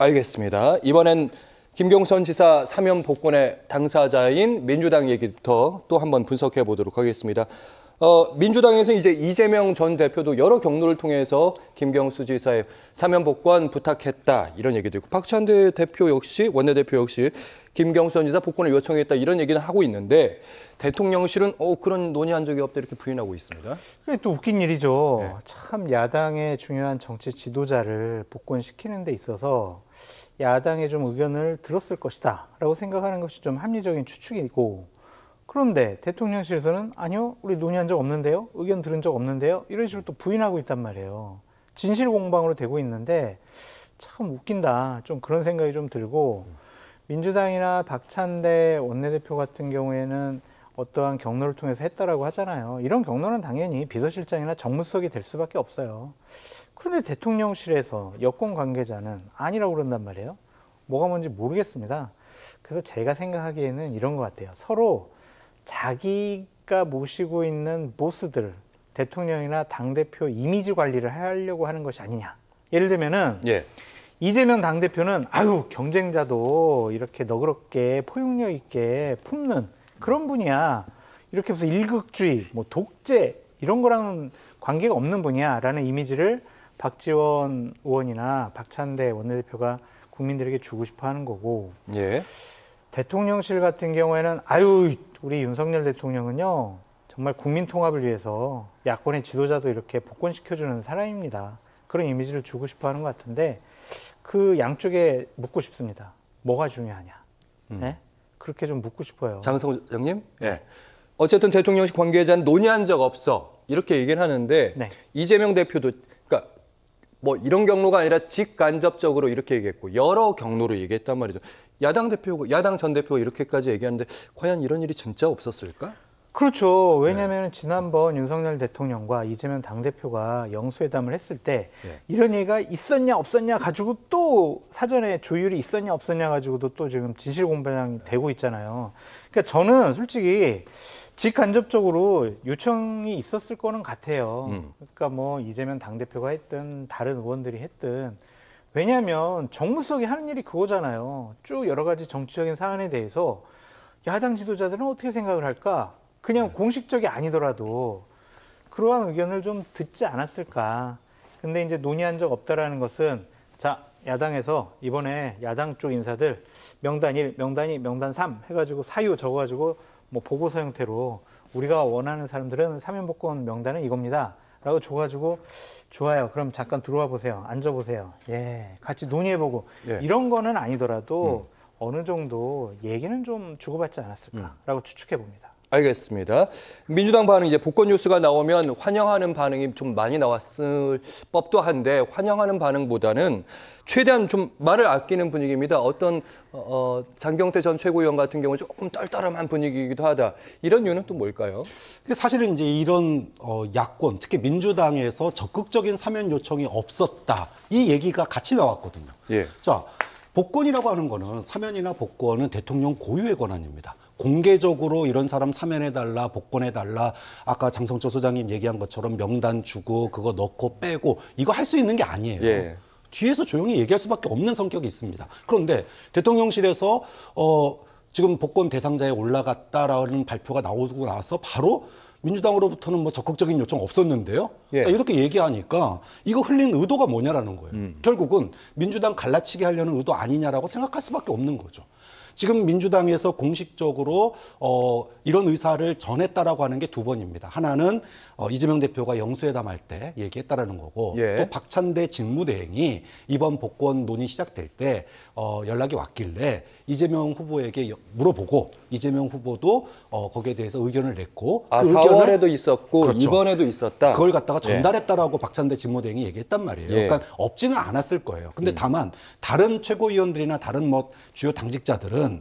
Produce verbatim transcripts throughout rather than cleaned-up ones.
알겠습니다. 이번엔 김경선 지사 사면 복권의 당사자인 민주당 얘기부터 또 한번 분석해 보도록 하겠습니다. 어, 민주당에서 이제 이재명 전 대표도 여러 경로를 통해서 김경수 지사의 사면 복권 부탁했다 이런 얘기도 있고, 박찬대 대표 역시 원내대표 역시 김경선 지사 복권을 요청했다 이런 얘기는 하고 있는데, 대통령실은 어, 그런 논의한 적이 없다 이렇게 부인하고 있습니다. 그게 또 웃긴 일이죠. 네. 참 야당의 중요한 정치 지도자를 복권시키는 데 있어서 야당의 좀 의견을 들었을 것이다 라고 생각하는 것이 좀 합리적인 추측이고, 그런데 대통령실에서는 아니요, 우리 논의한 적 없는데요, 의견 들은 적 없는데요, 이런 식으로 또 부인하고 있단 말이에요. 진실 공방으로 되고 있는데 참 웃긴다, 좀 그런 생각이 좀 들고, 민주당이나 박찬대 원내대표 같은 경우에는 어떠한 경로를 통해서 했다라고 하잖아요. 이런 경로는 당연히 비서실장이나 정무수석이 될 수밖에 없어요. 그런데 대통령실에서 여권 관계자는 아니라고 그런단 말이에요. 뭐가 뭔지 모르겠습니다. 그래서 제가 생각하기에는 이런 것 같아요. 서로 자기가 모시고 있는 보스들, 대통령이나 당대표 이미지 관리를 하려고 하는 것이 아니냐. 예를 들면은 예. 이재명 당대표는 아유, 경쟁자도 이렇게 너그럽게 포용력 있게 품는 그런 분이야. 이렇게 해서 일극주의, 뭐 독재 이런 거랑은 관계가 없는 분이야 라는 이미지를 박지원 의원이나 박찬대 원내대표가 국민들에게 주고 싶어 하는 거고, 예. 대통령실 같은 경우에는 아유, 우리 윤석열 대통령은요 정말 국민 통합을 위해서 야권의 지도자도 이렇게 복권시켜주는 사람입니다. 그런 이미지를 주고 싶어 하는 것 같은데, 그 양쪽에 묻고 싶습니다. 뭐가 중요하냐. 음. 네? 그렇게 좀 묻고 싶어요. 장성호 장님, 네. 어쨌든 대통령실 관계자는 논의한 적 없어 이렇게 얘기는 하는데, 네. 이재명 대표도 그러니까 뭐 이런 경로가 아니라 직간접적으로 이렇게 얘기했고 여러 경로로 얘기했단 말이죠. 야당 대표, 야당 전 대표가 이렇게까지 얘기하는데 과연 이런 일이 진짜 없었을까? 그렇죠. 왜냐하면 네. 지난번 윤석열 대통령과 이재명 당대표가 영수회담을 했을 때 네. 이런 얘기가 있었냐 없었냐 가지고 또 사전에 조율이 있었냐 없었냐 가지고도 또 지금 진실 공방이 되고 있잖아요. 그러니까 저는 솔직히 직간접적으로 요청이 있었을 거는 같아요. 음. 그러니까 뭐 이재명 당대표가 했든 다른 의원들이 했든, 왜냐하면 정무수석이 하는 일이 그거잖아요. 쭉 여러 가지 정치적인 사안에 대해서 야당 지도자들은 어떻게 생각을 할까? 그냥 네. 공식적이 아니더라도 그러한 의견을 좀 듣지 않았을까. 근데 이제 논의한 적 없다라는 것은, 자, 야당에서 이번에 야당 쪽 인사들 명단 일, 명단 이, 명단 삼 해가지고 사유 적어가지고 뭐 보고서 형태로 우리가 원하는 사람들은 사면복권 명단은 이겁니다 라고 줘가지고, 좋아요, 그럼 잠깐 들어와 보세요, 앉아보세요, 예, 같이 논의해보고 예. 이런 거는 아니더라도 음. 어느 정도 얘기는 좀 주고받지 않았을까라고 음. 추측해봅니다. 알겠습니다. 민주당 반응, 이제 복권 뉴스가 나오면 환영하는 반응이 좀 많이 나왔을 법도 한데, 환영하는 반응보다는 최대한 좀 말을 아끼는 분위기입니다. 어떤 어, 장경태 전 최고위원 같은 경우는 조금 떨떠름한 분위기이기도 하다. 이런 이유는 또 뭘까요? 사실은 이제 이런 어, 야권, 특히 민주당에서 적극적인 사면 요청이 없었다, 이 얘기가 같이 나왔거든요. 예. 자, 복권이라고 하는 거는, 사면이나 복권은 대통령 고유의 권한입니다. 공개적으로 이런 사람 사면해달라, 복권해달라, 아까 장성철 소장님 얘기한 것처럼 명단 주고 그거 넣고 빼고 이거 할 수 있는 게 아니에요. 예. 뒤에서 조용히 얘기할 수밖에 없는 성격이 있습니다. 그런데 대통령실에서 어, 지금 복권 대상자에 올라갔다라는 발표가 나오고 나서 바로 민주당으로부터는 뭐 적극적인 요청 없었는데요. 예. 자, 이렇게 얘기하니까 이거 흘린 의도가 뭐냐라는 거예요. 음. 결국은 민주당 갈라치기 하려는 의도 아니냐라고 생각할 수밖에 없는 거죠. 지금 민주당에서 공식적으로 어, 이런 의사를 전했다라고 하는 게 두 번입니다. 하나는 어, 이재명 대표가 영수회담할 때 얘기했다라는 거고, 예. 또 박찬대 직무대행이 이번 복권 논의 시작될 때 어, 연락이 왔길래 이재명 후보에게 물어보고, 이재명 후보도 어, 거기에 대해서 의견을 냈고, 아, 그 사월에도 있었고 그렇죠. 이번에도 있었다. 그걸 갖다가 전달했다라고 예. 박찬대 직무대행이 얘기했단 말이에요. 예. 그러니까 없지는 않았을 거예요. 근데 음. 다만 다른 최고위원들이나 다른 뭐 주요 당직자들은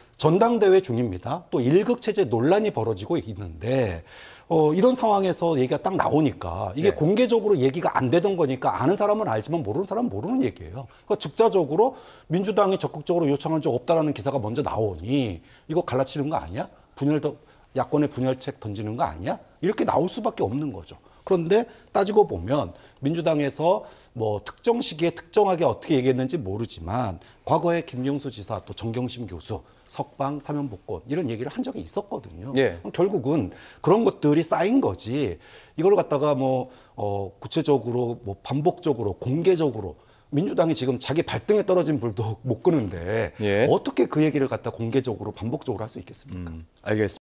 전당대회 중입니다. 또 일극체제 논란이 벌어지고 있는데 어, 이런 상황에서 얘기가 딱 나오니까 이게 네. 공개적으로 얘기가 안 되던 거니까 아는 사람은 알지만 모르는 사람은 모르는 얘기예요. 그러니까 즉자적으로 민주당이 적극적으로 요청한 적 없다라는 기사가 먼저 나오니 이거 갈라치는 거 아니야? 분열 더 야권의 분열책 던지는 거 아니야? 이렇게 나올 수밖에 없는 거죠. 그런데 따지고 보면 민주당에서 뭐 특정 시기에 특정하게 어떻게 얘기했는지 모르지만 과거에 김경수 지사 또 정경심 교수 석방, 사면 복권 이런 얘기를 한 적이 있었거든요. 예. 결국은 그런 것들이 쌓인 거지. 이걸 갖다가 뭐 어, 구체적으로 뭐 반복적으로 공개적으로 민주당이 지금 자기 발등에 떨어진 불도 못 끄는데 예. 어떻게 그 얘기를 갖다 공개적으로 반복적으로 할 수 있겠습니까? 음, 알겠습니다.